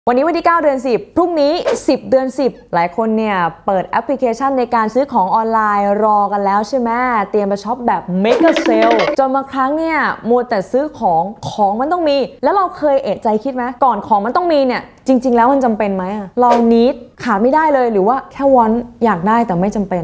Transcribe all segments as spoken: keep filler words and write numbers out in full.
วันนี้วันที่เก้าเดือนสิบพรุ่งนี้สิบเดือนสิบหลายคนเนี่ยเปิดแอปพลิเคชันในการซื้อของออนไลน์รอกันแล้วใช่ไหมเตรียมไปช็อปแบบเมกะเซลจนบางครั้งเนี่ยมัวแต่ซื้อของของมันต้องมีแล้วเราเคยเอะใจคิดไหมก่อนของมันต้องมีเนี่ยจริงๆแล้วมันจำเป็นไหมเรานิดขาดไม่ได้เลยหรือว่าแค่วอนอยากได้แต่ไม่จำเป็น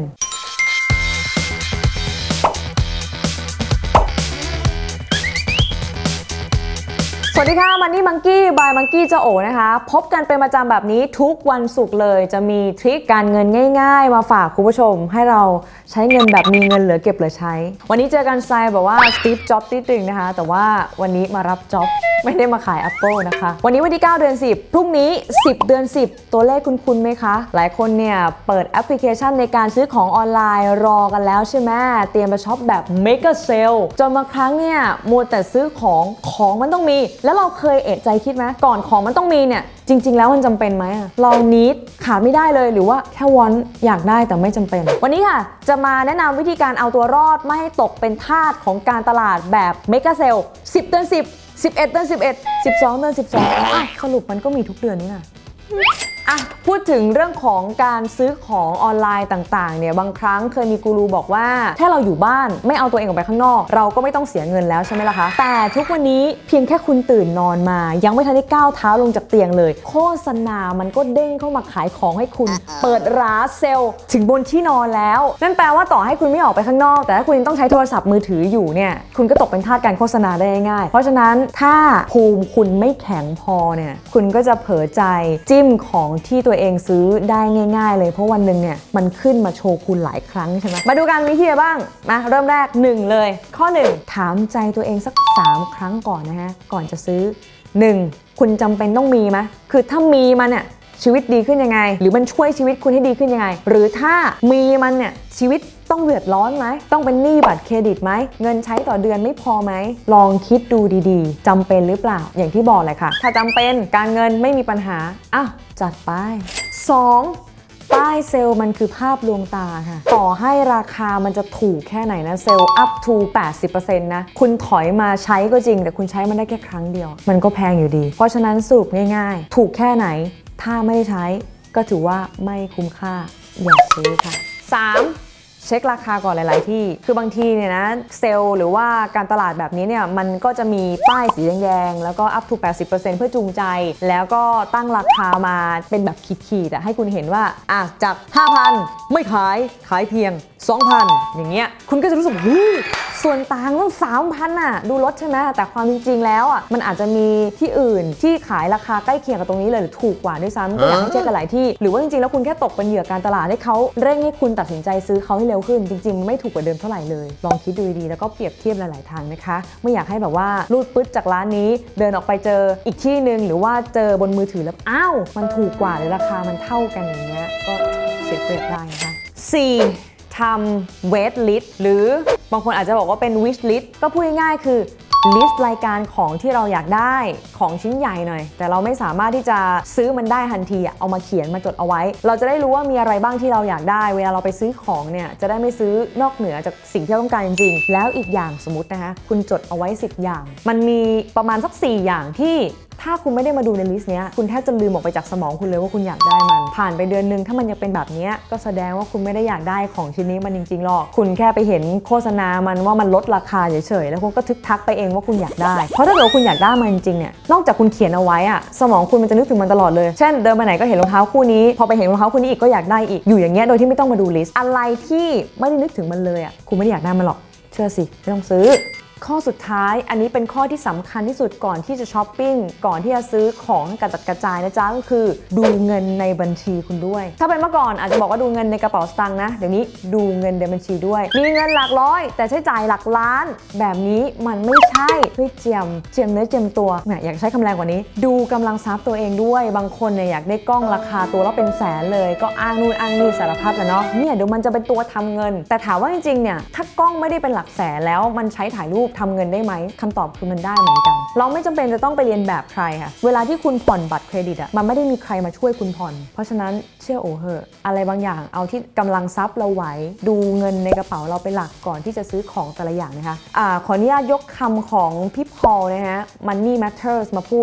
สวัสดีค่ะมันนี่มังกี้บายมังกี้เจ้าโอนะคะพบกันเป็นประจำแบบนี้ทุกวันศุกร์เลยจะมีทริคการเงินง่ายๆมาฝากคุณผู้ชมให้เราใช้เงินแบบมีเงินเหลือเก็บเหลือใช้วันนี้เจอกันไซแบบว่าสตีฟจ็อบส์ติดตึงนะคะแต่ว่าวันนี้มารับจ็อบไม่ได้มาขาย Apple นะคะวันนี้วันที่เก้าเดือนสิบพรุ่งนี้สิบเดือนสิบตัวเลขคุ้นๆไหมคะหลายคนเนี่ยเปิดแอปพลิเคชันในการซื้อของออนไลน์รอกันแล้วใช่ไหมเตรียมไปช็อปแบบเมกะเซลจนบางครั้งเนี่ยมัวแต่ซื้อของของมันต้องมีแล้วเราเคยเอะใจคิดไหมก่อนของมันต้องมีเนี่ยจริงๆแล้วมันจำเป็นไหมเรานิดขาดไม่ได้เลยหรือว่าแค่วอนอยากได้แต่ไม่จำเป็นวันนี้ค่ะจะมาแนะนำวิธีการเอาตัวรอดไม่ให้ตกเป็นทาสของการตลาดแบบเมกะเซลสิบเดือนสิบ สิบเอ็ดเดือนสิบเอ็ด สิบสองเดือนสิบสองอ่ะสรุปมันก็มีทุกเดือนนี่นะอ่ะพูดถึงเรื่องของการซื้อของออนไลน์ต่างๆเนี่ยบางครั้งเคยมีกูรูบอกว่าถ้าเราอยู่บ้านไม่เอาตัวเองออกไปข้างนอกเราก็ไม่ต้องเสียเงินแล้วใช่ไหมล่ะคะแต่ทุกวันนี้เพียงแค่คุณตื่นนอนมายังไม่ทันได้ก้าวเท้าลงจากเตียงเลยโฆษณามันก็เด้งเข้ามาขายของให้คุณเปิดร้านเซลล์ถึงบนที่นอนแล้วนั่นแปลว่าต่อให้คุณไม่ออกไปข้างนอกแต่ถ้าคุณยังต้องใช้โทรศัพท์มือถืออยู่เนี่ยคุณก็ตกเป็นทาสการโฆษณาได้ง่ายเพราะฉะนั้นถ้าภูมิคุณไม่แข็งพอเนี่ยคุณก็จะเผลอใจจิ้มของที่ตัวเองซื้อได้ง่ายๆเลยเพราะวันหนึ่งเนี่ยมันขึ้นมาโชว์คุณหลายครั้งใช่ไหมมาดูกันวิธีบ้างมาเริ่มแรกหนึ่งเลยข้อหนึ่งถามใจตัวเองสักสามครั้งก่อนนะฮะก่อนจะซื้อหนึ่งคุณจำเป็นต้องมีไหมคือถ้ามีมันเนี่ยชีวิตดีขึ้นยังไงหรือมันช่วยชีวิตคุณให้ดีขึ้นยังไงหรือถ้ามีมันเนี่ยชีวิตต้องเดือดร้อนไหมต้องเป็นหนี้บัตรเครดิตไหมเงินใช้ต่อเดือนไม่พอไหมลองคิดดูดีๆจำเป็นหรือเปล่าอย่างที่บอกเลยค่ะถ้าจำเป็นการเงินไม่มีปัญหาอ้าวจัดไปสองป้ายเซลล์มันคือภาพลวงตาค่ะต่อให้ราคามันจะถูกแค่ไหนนะเซลล์ up to แปดสิบเปอร์เซ็นต์ นะคุณถอยมาใช้ก็จริงแต่คุณใช้มันได้แค่ครั้งเดียวมันก็แพงอยู่ดีเพราะฉะนั้นสรุปง่ายๆถูกแค่ไหนถ้าไม่ได้ใช้ก็ถือว่าไม่คุ้มค่าอย่าซื้อค่ะสามเช็คราคาก่อนหลายๆที่คือบางทีเนี่ยนะเซลล์หรือว่าการตลาดแบบนี้เนี่ยมันก็จะมีป้ายสีแดงๆแล้วก็ up to แปดสิบเปอร์เซ็นต์ เพื่อจูงใจแล้วก็ตั้งราคามาเป็นแบบขีดๆให้คุณเห็นว่าอ่ะจาก ห้าพัน ไม่ขายขายเพียง สองพัน อย่างเงี้ยคุณก็จะรู้สึกฮู้ส่วนต่างต้อง สามพัน อ่ะดูลดใช่ไหมแต่ความจริงๆแล้วอ่ะมันอาจจะมีที่อื่นที่ขายราคาใกล้เคียงกับตรงนี้เลยหรือถูกกว่าด้วยซ้ำก็อยากให้เช็คกันหลายที่หรือว่าจริงๆแล้วคุณแค่ตกเป็นเหยื่อการตลาดให้เขาเร่งให้คุณตัดสินใจซื้อเขาให้เร็วขึ้นจริงๆไม่ถูกกว่าเดิมเท่าไหร่เลยลองคิดดูดีๆแล้วก็เปรียบเทียบหลายๆทางนะคะไม่อยากให้แบบว่ารูดปึ๊ดจากร้านนี้เดินออกไปเจออีกที่นึงหรือว่าเจอบนมือถือแล้วอ้าวมันถูกกว่าหรือราคามันเท่ากันอย่างเงี้ยก็เสียเปรียบได้นะคะสี่ทำ wait list หรือบางคนอาจจะบอกว่าเป็น wish list ก็พูดง่ายๆคือลิสต์รายการของที่เราอยากได้ของชิ้นใหญ่หน่อยแต่เราไม่สามารถที่จะซื้อมันได้ทันทีเอามาเขียนมาจดเอาไว้เราจะได้รู้ว่ามีอะไรบ้างที่เราอยากได้เวลาเราไปซื้อของเนี่ยจะได้ไม่ซื้อนอกเหนือจากสิ่งที่เราต้องการจริงๆแล้วอีกอย่างสมมตินะคะคุณจดเอาไว้สิบอย่างมันมีประมาณสักสี่อย่างที่ถ้าคุณไม่ได้มาดูในลิสต์นี้คุณแทบจะลืมออกไปจากสมองคุณเลยว่าคุณอยากได้มันผ่านไปเดือนนึงถ้ามันยังเป็นแบบนี้ก็แสดงว่าคุณไม่ได้อยากได้ของชิ้นนี้มันจริงๆหรอกคุณแค่ไปเห็นโฆษณามันว่ามันลดราคาเฉยๆแล้วคุณก็ทึกทักไปเองว่าคุณอยากได้เพราะถ้าเกิดคุณอยากได้มันจริงๆเนี่ยนอกจากคุณเขียนเอาไว้อะสมองคุณมันจะนึกถึงมันตลอดเลยเช่นเดินไปไหนก็เห็นรองเท้าคู่นี้พอไปเห็นรองเท้าคู่นี้อีกก็อยากได้อีกอยู่อย่างเงี้ยโดยที่ไม่ต้องมาดูลิสต์อะไรที่ไม่ได้นึกถึงมันเลยอะคุณไม่ได้อยากได้มันหรอกเชื่อสิไม่ต้องซื้อข้อสุดท้ายอันนี้เป็นข้อที่สำคัญที่สุดก่อนที่จะช้อปปิ้งก่อนที่จะซื้อของกระจัดกระจายนะจ๊ะก็คือดูเงินในบัญชีคุณด้วยถ้าเป็นเมื่อก่อนอาจจะบอกว่าดูเงินในกระเป๋าสตางค์นะเดี๋ยวนี้ดูเงินในบัญชีด้วยมีเงินหลักร้อยแต่ใช้จ่ายหลักล้านแบบนี้มันไม่ใช่เฮ้ยเจียมเจียมเนื้อเจียมตัวแหมอยากใช้คำแรงกว่านี้ดูกำลังทรัพย์ตัวเองด้วยบางคนเนี่ยอยากได้กล้องราคาตัวละเป็นแสนเลยก็อ้างนู่นอ้างนี่สารพัดแหละเนาะเนี่ยเดี๋ยวมันจะเป็นตัวทำเงินแต่ถามว่าจริงๆเนี่ยถ้ากล้องไม่ได้เป็นหลักแสนแล้วมันใช้ถ่ายรูปทำเงินได้ไหมคำตอบคือมันได้เหมือนกันเราไม่จำเป็นจะต้องไปเรียนแบบใครค่ะเวลาที่คุณผ่อนบัตรเครดิตอ่ะมันไม่ได้มีใครมาช่วยคุณผ่อนเพราะฉะนั้นเชื่อโอเหอะอะไรบางอย่างเอาที่กำลังทรัพย์เราไหวดูเงินในกระเป๋าเราเป็นหลักก่อนที่จะซื้อของแต่ละอย่างนะคะอ่าขออนุญาตยกคำของพี่พอลนะฮะ Money Matters มาพูด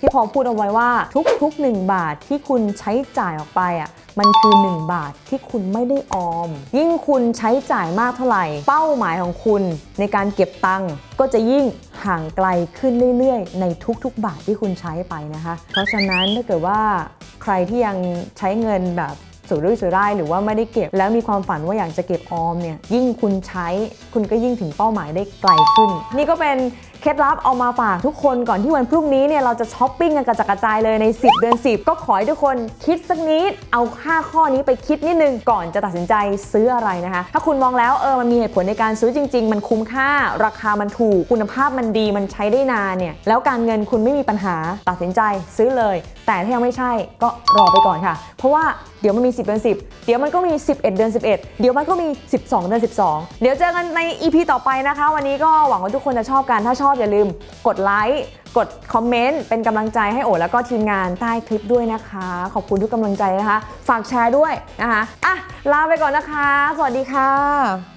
ที่พอพูดเอาไว้ว่าทุกๆหนึ่งบาทที่คุณใช้จ่ายออกไปอ่ะมันคือหนึ่งบาทที่คุณไม่ได้ออมยิ่งคุณใช้จ่ายมากเท่าไหร่เป้าหมายของคุณในการเก็บตังค์ก็จะยิ่งห่างไกลขึ้นเรื่อยๆในทุกๆบาทที่คุณใช้ไปนะคะเพราะฉะนั้นถ้าเกิดว่าใครที่ยังใช้เงินแบบสุรุ่ยสุร่ายหรือว่าไม่ได้เก็บแล้วมีความฝันว่าอยากจะเก็บออมเนี่ยยิ่งคุณใช้คุณก็ยิ่งถึงเป้าหมายได้ไกลขึ้นนี่ก็เป็นเคล็ดลับเอามาฝากทุกคนก่อนที่วันพรุ่งนี้เนี่ยเราจะช้อปปิ้งกันกระจัดกระจายเลยในสิบเดือนสิบก็ขอให้ทุกคนคิดสักนิดเอาห้าข้อนี้ไปคิดนิดนึงก่อนจะตัดสินใจซื้ออะไรนะคะถ้าคุณมองแล้วเออมันมีเหตุผลในการซื้อจริงๆมันคุ้มค่าราคามันถูกคุณภาพมันดีมันใช้ได้นานเนี่ยแล้วการเงินคุณไม่มีปัญหาตัดสินใจซื้อเลยแต่ถ้ายังไม่ใช่ก็รอไปก่อนค่ะเพราะว่าเดี๋ยวมันมีสิบเดือนสิบเดี๋ยวมันก็มีสิบเอ็ดเดือนสิบเอ็ดเดี๋ยวมันก็มีสิบสองเดือนสิบสองเดี๋ยวเจอกันใน อี พี ต่อไปนะคะวันนี้ก็หวังว่าทุกคนจะชอบกันถ้าชอบอย่าลืมกดไลค์กดคอมเมนต์เป็นกำลังใจให้โอแล้วก็ทีมงานใต้คลิปด้วยนะคะขอบคุณทุกกำลังใจนะคะฝากแชร์ด้วยนะคะอ่ะลาไปก่อนนะคะสวัสดีค่ะ